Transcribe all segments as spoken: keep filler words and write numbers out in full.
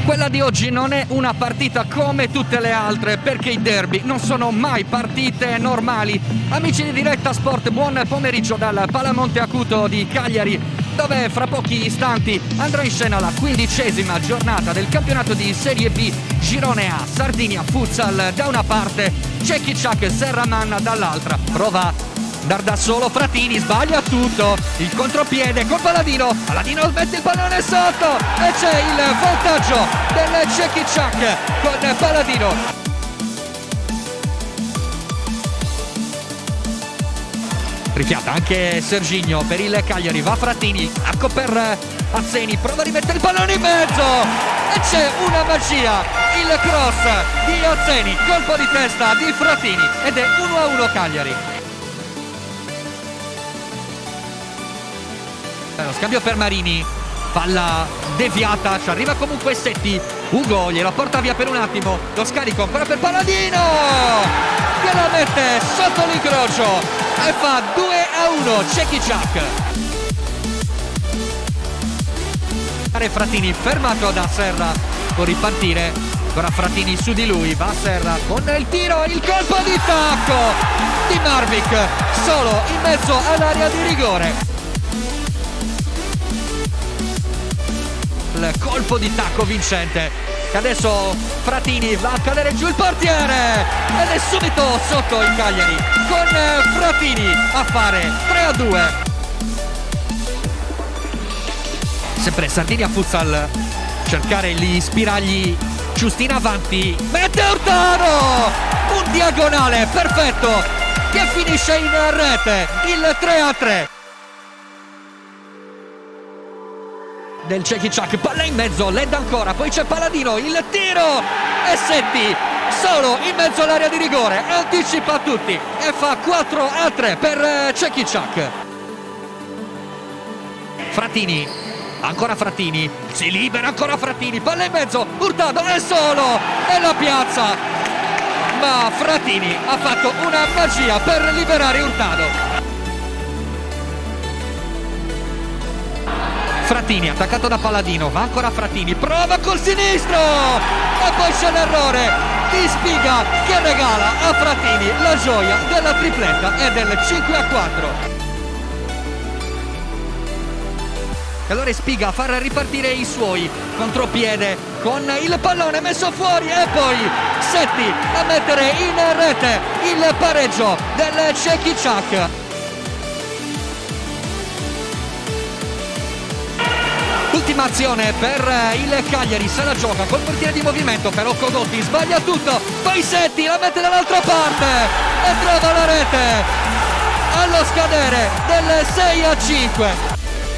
Quella di oggi non è una partita come tutte le altre, perché i derby non sono mai partite normali. Amici di Diretta Sport, buon pomeriggio dal Palamonte Acuto di Cagliari, dove fra pochi istanti andrà in scena la quindicesima giornata del campionato di Serie B Girone A. Sardinia Futsal da una parte, Cecchi-Ciak Serramanna dall'altra. Prova dar da solo Fratini, sbaglia tutto, il contropiede con Paladino, Paladino mette il pallone sotto e c'è il vantaggio del Cecchi-Ciak con Paladino. Rifiata anche Serginho per il Cagliari, va Fratini, arco per Azzeni, prova a rimettere il pallone in mezzo e c'è una magia, il cross di Azzeni, colpo di testa di Fratini ed è uno a uno Cagliari. Lo scambio per Marini, palla deviata, ci arriva comunque Setti, Ugo gliela porta via per un attimo, lo scarico ancora per Paladino che la mette sotto l'incrocio e fa due a uno Cecchi-Ciak. Fratini fermato da Serra, può ripartire, ancora Fratini su di lui, va Serra con il tiro, il colpo di tacco di Marvik solo in mezzo all'area di rigore. Il colpo di tacco vincente e adesso Fratini va a cadere giù il portiere ed è subito sotto il Cagliari con Fratini a fare tre a due. Sempre Sardinia Futsal, cercare gli spiragli giusti in avanti, mette Hurtado, un diagonale perfetto che finisce in rete, il tre a tre del Cecchi-Ciak, palla in mezzo, led ancora, poi c'è Paladino, il tiro e Setti solo in mezzo all'area di rigore, anticipa tutti e fa quattro a tre per Cecchi-Ciak. Fratini, ancora Fratini, si libera ancora Fratini, palla in mezzo, Hurtado è solo e la piazza, ma Fratini ha fatto una magia per liberare Hurtado. Fratini attaccato da Paladino, va ancora Fratini, prova col sinistro e poi c'è l'errore di Spiga che regala a Fratini la gioia della tripletta e del cinque a quattro. E allora Spiga a far ripartire i suoi, contropiede con il pallone messo fuori e poi Setti a mettere in rete il pareggio del Cecchi-Ciak. Ultima azione per il Cagliari, se la gioca col portiere di movimento, però Cogotti sbaglia tutto, poi Setti la mette dall'altra parte e trova la rete allo scadere del sei a cinque.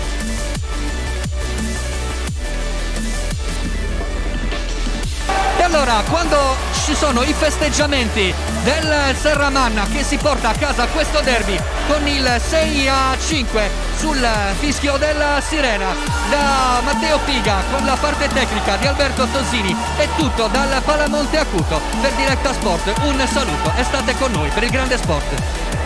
E allora quando ci sono i festeggiamenti del Serramanna che si porta a casa questo derby con il sei a cinque sul fischio della sirena da Matteo Piga con la parte tecnica di Alberto Tosini, è tutto dal Palamonte Acuto per Diretta Sport. Un saluto e state con noi per il grande sport.